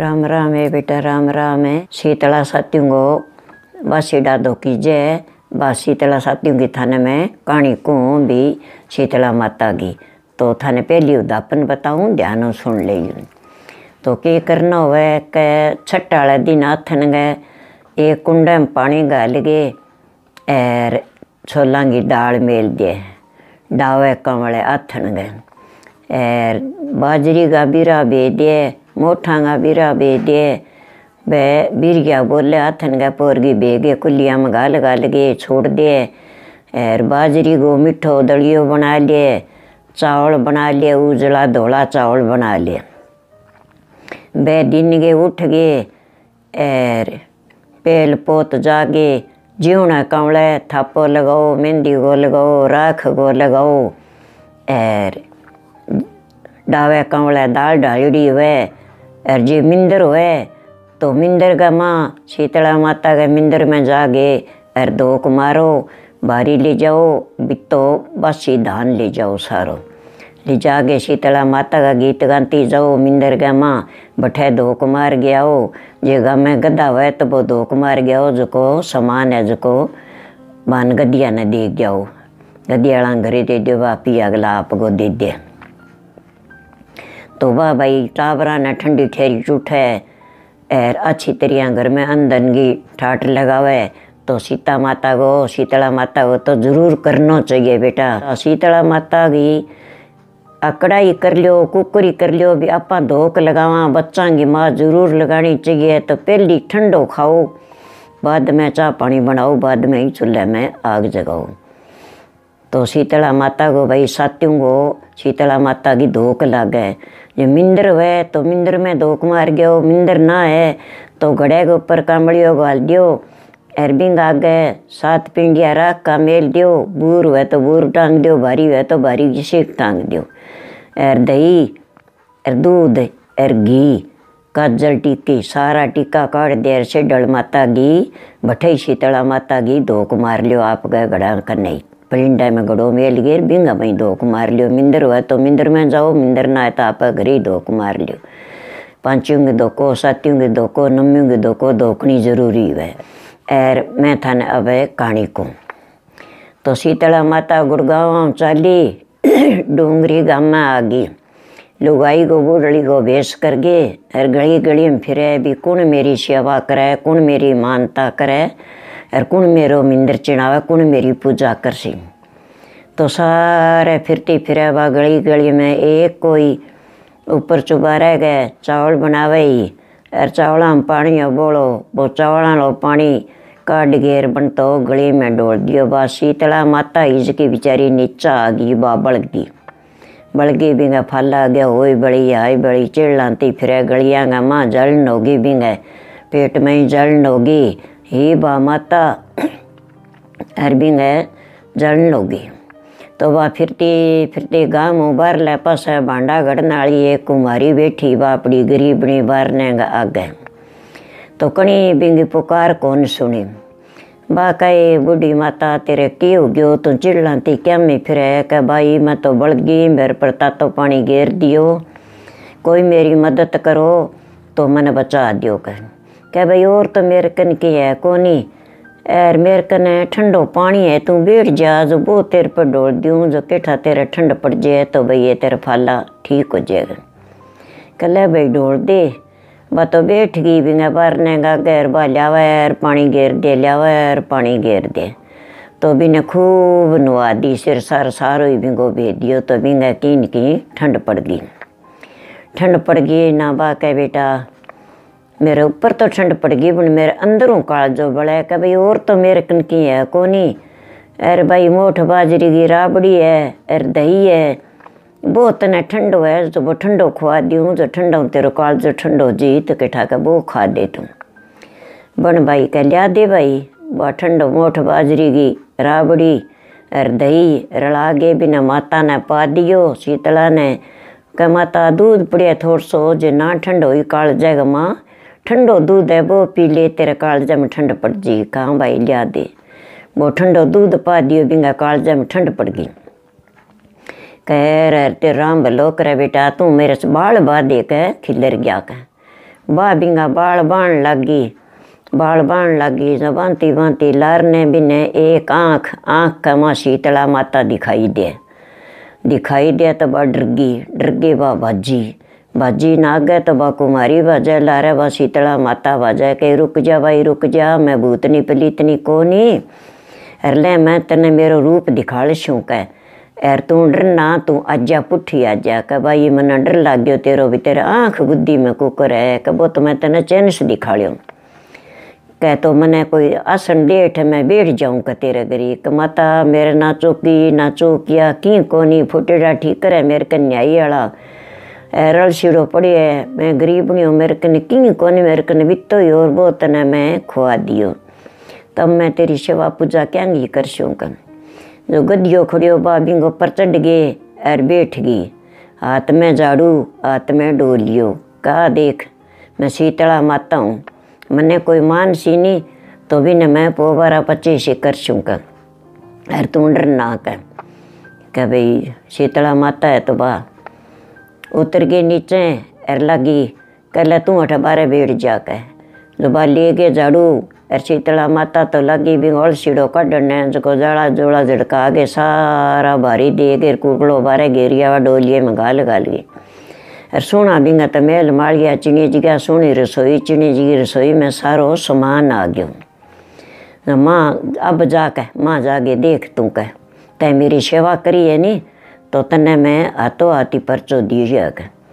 राम राम है बेटा, राम राम है। शीतला साथियों को बासी डादो की जय। बा शीतला साथियों की थाने में कहानी को भी शीतला माता की तो थाने पहली उदापन बताऊं, ध्यान सुन ले। तो क्या करना हुआ के छठ वाले दिन आथन गए एक कुंडे में पानी गाल गए और छोला की दाल मेल दिए डावे कमले आथन गए और बाजरी का बीरा बे दिए, मोठा का बीरा बे दिए। वे बीरिया बोले आथन गए पोरगी बेगे कुलिया में गाल गाल के छोड़ दिए और बाजरी को मिठो दलियो बना लिए, चावल बना लिए, उजला धोला चावल बना लिए। वे दिन के उठ गए और पेल पोत जागे जीवना कमले थापो लगाओ, मेहंदी को लगाओ, राख को लगाओ और डावे कमले दाल डालड़ी हुए और जी मिंदर हुए तो मिंदर का माँ शीतला माता के मिंदर में जागे और धोक मारो, बारी ले जाओ, बितो बासी धान ले जाओ, सारो ले जाके शीतला माता का गीत गाती जाओ। मिंदर का माँ बठे धोक मार गया हो, जगह में गद्दा हुए तो वो धोक मार गया हो, जो सामान है जो बान गद्दिया ने दे जाओ, गद्दियाला घरे दे दो, वापी अगला आपको दे दे। तो वाह भाई टाबरा ने ठंडी ठहरी उठे और अच्छी तरह घर में अंदर की ठाट लगावे। तो सीता माता को, शीतला माता को तो जरूर करना चाहिए बेटा। शीतला माता की कढ़ाई कर लियो, कुकरी कर लियो, भी आपा धोक लगावा, बच्चा की माँ जरूर लगानी चाहिए। तो पहली ठंडो खाओ, बाद में चाह पानी बनाओ, बाद में ही चूल्हे में आग जगाओ। तो शीतला माता को भाई साथियों को शीतला माता की धोक लागे। जो मिंदर हुए तो मिंदर में धोक मार गयो, मिंदर ना है तो घड़े के ऊपर कांबड़ियों गाल दियो, अरबिंग आगे 7 पिंडिया राख का मेल दियो, बूर हुए तो बूर टांग दियो, भारी हुए तो भारी की सीख टांग दियो और दही और दूध और घी काजल टिक्की सारा टिक्का काट दे से डल माता की भठई शीतला माता की धोक मार लियो। आप गए घड़ा करने परिंडा में घड़ो मेल गिर बिंगा भाई धोक मार लियो। मिंदर हुआ तो मिंदर में जाओ, मिंदर ना है तो आप घर ही धोक मार लियो। पांचियों के धोको, सातियों के धोको, नम्मियों के धोको धोकनी जरूरी है। और मैं थाने अब कहानी को तो शीतला माता गुड़गांव चाली डूंगरी गाँव में आ गई। लुगाई को बूढ़ड़ी को भेष कर गए और गली गली में फिरे भी कौन मेरी सेवा करे, कौन मेरी मानता करे और कौन मेरो मिंदर चिढ़ावे, कौन मेरी पूजा कर सी। तो सारे फिरती फिरे बा गली गली में एक कोई ऊपर चुबा रह गए चावल बनावे ही और चावला में पानी बोलो, वो चावला लो पानी काट घेर बनता हो गली में डोल दियो। बा शीतला माता इसकी बेचारी नीचा आ गई, बा बड़गी बिंगा फाला गया होई बड़ी आई बड़ी चिड़लाती फिरे गलियाँ गा माँ जलन होगी बिंगा पेट में ही जलन होगी ही बा माता अर बिंगा जलन होगी। तो वह फिरती फिरती गाँव में बार ले पास भांडा गढ़ने वाली एक कुमारी बैठी, बापड़ी गरीबनी बारने आगे। तो कणी बिंगी पुकार कौन सुनी, बा कई बूढ़ी माता तेरे की हो गयो तो चिड़लाती क्या में फिरे के भाई मैं तो बढ़ गई, मेरे पर तातो पानी घेर दियो, कोई मेरी मदद करो तो मैंने बचा दियो। कह भाई और तो मेरे कन की है कोनी और मेरे कने ठंडो पानी है, तू बैठ जा जो वो तेरे पर डोल दूँ, जो केठा तेरे ठंड पड़ जाए तो भाई ये तेरा फाला ठीक हो जाएगा। कल भाई डोल दे, बा तो बैठ गई बिंगा बारने गा गैर बा लियावर पानी घेर दे, लियावर पानी घेर दे। तो बिने खूब नुआ दी, सिर सार सारो ही बिंगो भेज दियो। तो बिंगा कीन की ठंड पड़ गई, ठंड पड़ गई ना बा कह बेटा मेरे ऊपर तो ठंड पड़ गई पर मेरे अंदरों काल जो बड़ा है, भाई और तो मेरे कन की है कोनी। अरे भाई मोठ बाजरी की राबड़ी है और दही है, बहुत न ठंडो है जो वो ठंडो खुआ दूँ, जो ठंडो तेरे काल जो ठंडो जी तो कैठा का वो खा दे तुम। बन भाई कह लिया दे भाई वह ठंडो मोठ बाजरी की राबड़ी और दही रला के बिना माता ने पा दियो। शीतला ने कह माता दूध पड़िया थोड़ सो जो ना ठंडो ही काल जाएगा, माँ ठंडो दूध है वो पी ले, तेरे कालजा में ठंड पड़ जी। कहाँ भाई लिया दे, वो ठंडो दूध पा दियो बिंगा कालजा में ठंड पड़ गई। कह रहे ते राम भलो करे बेटा, तू मेरे से बाल बा दे के खिलर गया। कह बा बिंगा बाल बाण लगी जब बांती बांती लारने बिने एक आँख का माँ शीतला माता दिखाई दे तो बा डर गई बा बाजी ना गए तो बा कुमारी बाजे लारे बा शीतला माता बाजे के रुक जा भाई रुक जा, मैं भूतनी पलीतनी को नहीं अरले मैं तने मेरो रूप दिखाड़ शूँ कह एर तू डरना तू आजा पुठी आजा कह भाई मना डर लाग गयो तेरो भी तेरे आँख गुद्दी में कुकर है कह वो तो मैं तने चैन से दिखाड़ियो कह तो मने कोई आसन डेठ मैं बैठ जाऊँ कह तेरे गरी क माता मेरे ना चौकिया की कोनी फुटेड़ा ठीक करे मेरे कन्याई वाला रल सीढ़ो पड़ी है मैं गरीब नहीं हूँ मेरे कने की कोनी मेरे कने बितो ही और वो तने मैं खुआ दियो तब मैं तेरी सेवा पूजा क्या नहीं कर शूँ जो गद्दियो खड़ियो बाबिंगो पर चढ़ गए और बैठ गई हाथ में झाड़ू हाथ में डोलियो कहा देख मैं शीतला माता हूँ मने कोई मान सी नहीं तो भी न मैं पोबारा 25 कर शूँ और तू डर ना कह भाई शीतला माता है तो बा उतर गई नीचे और लगी कह ले तू अठ बारे बैठ जा कह जो बा ले गए झाड़ू और शीतला माता तो लगी भी और सीढ़ो कढ़ने जो जाला जोड़ा झड़का आगे सारा भारी दे गे कुकड़ो बारे घेरिया डोलिए में गाल गई और सोना बिंगा तो मेल माल गया चिनी जी का सोनी रसोई चिनी जी की रसोई में सारो सामान आ गयो माँ अब जाके माँ जागे देख तू कह तै मेरी सेवा करी है नी तो तने मैं हाथों हाथी परचो दिया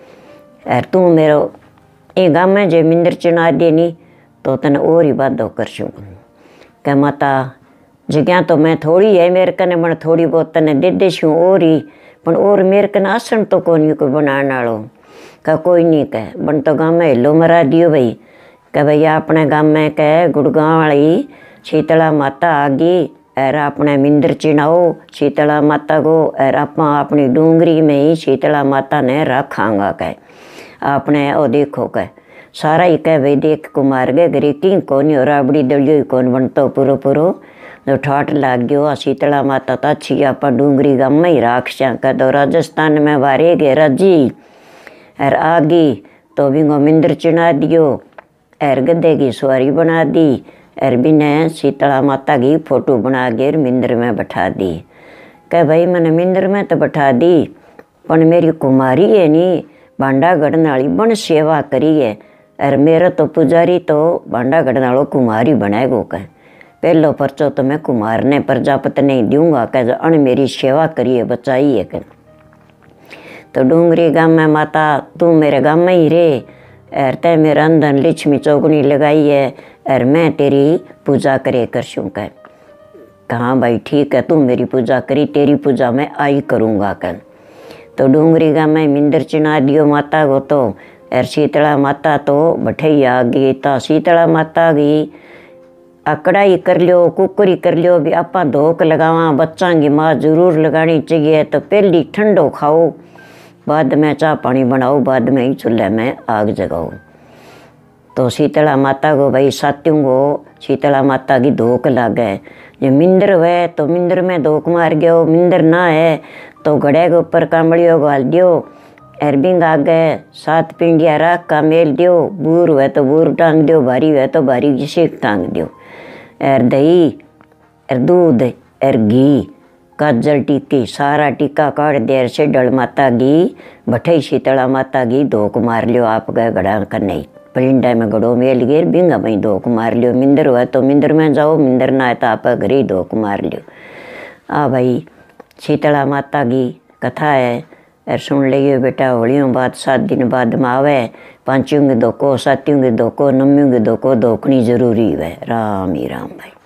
और तू मेरो ये गाँव में जो मिंदर चुना देनी तो तने और ही बात कर शूँ कह माता जगह तो मैं थोड़ी है मेरे कने मन थोड़ी बहुत तने दे शूँ और ही पण और मेरे कने आसन तो कोई कोई बनाने वालों कह कोई नहीं कह बन तो गाँव में हिलो मरा दियो भाई कह भैया अपने गाँव में कह गुड़गांव वाली शीतला माता आ गई और अपने मिंदर चिनाओ शीतला माता को और आप अपनी डूंगरी में ही शीतला माता ने रखांगा कह अपने ओ देखो कह सारा ही कह भाई देख कुमार गए गरी की कौन और राबड़ी दलियो ही कौन बनतो पूरो जो ठाट लाग गयो शीतला माता तो अच्छी आप डूंगरी गाँव में ही राख कह तो राजस्थान में वारे गए राजी और आ गई तो बिंगो मिंदर चिना दियो और गद्दे की सवारी बना दी और बिने शीतला माता की फोटो बना के मिंदर में बैठा दी कह भाई मैंने मिंदर में तो बैठा दी पर मेरी कुमारी है नी भांडा गढ़ने वाली बन सेवा करी है और मेरा तो पुजारी तो भांडा गढ़ने वालों कुमारी बनाएगो कह पहलो परचो तो मैं कुमार ने प्रजापति नहीं दूंगा कह जो अन मेरी सेवा करी है बचाई है कह तो डूंगरी गाँव में माता तू मेरे गाँव में ही रे और तय मेरा अंदर लक्ष्मी चौकनी लगाई है और मैं तेरी पूजा करे कर शूँ कह कहाँ भाई ठीक है तू मेरी पूजा करी तेरी पूजा मैं आई करूँगा कह तो डूंगरी गाँव में मिंदर चिना दियो माता को तो और शीतला माता तो बठई आ गई तो शीतला माता की कढ़ाई कर लियो कुकरी कर लियो भी आपा धोक लगावा बच्चा की माँ जरूर लगानी चाहिए तो पहली ठंडो खाओ बाद में चाह पानी बनाओ बाद में ही चूल्हे में आग जगाओ तो शीतला माता को भाई साथियों को शीतला माता की धोक लागे जो मिंदर है तो मिंदर में धोक मार गयो मिंदर ना है तो घड़े के ऊपर कांबड़ियों गाल दियो और बिंग आगे 7 पिंडिया राख का मेल दियो बूर है तो बूर टांग दियो भारी है तो भारी की सेक टांग दियो और दही और दूध और घी काजल टिक्की सारा टिक्का काट देर से डल माता की भठई शीतला माता की धोक मार लियो आप गए घड़ा कन्हई परिंडा में घड़ो मेल गिर बिंगा भाई धोक मार लियो मिंदर हुआ तो मिंदर में जाओ मिंदर ना है तो आप घर ही धोक मार लियो आ भाई शीतला माता की कथा है और सुन लियो बेटा होलियों बाद 7 दिन बाद में आवे 5 के धोको 7 के धोको 9 के धोको धोकनी जरूरी है राम ही राम भाई।